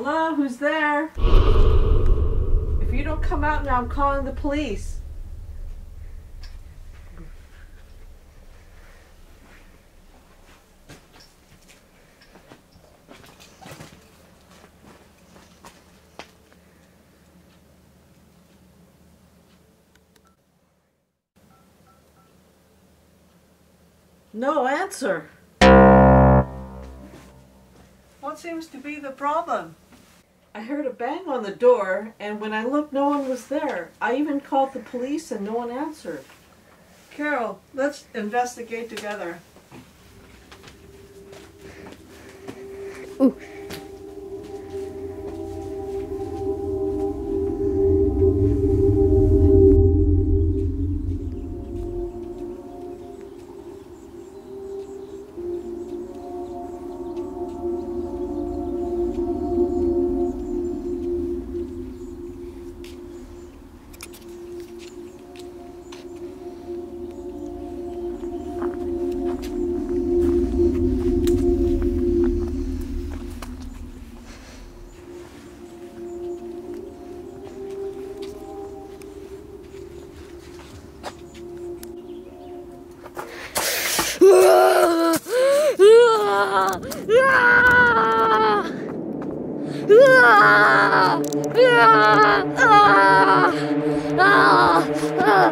Hello, who's there? If you don't come out now, I'm calling the police. No answer. What seems to be the problem? I heard a bang on the door, and when I looked, no one was there. I even called the police and no one answered. Carol, let's investigate together. Ooh.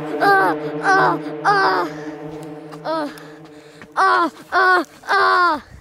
Ah!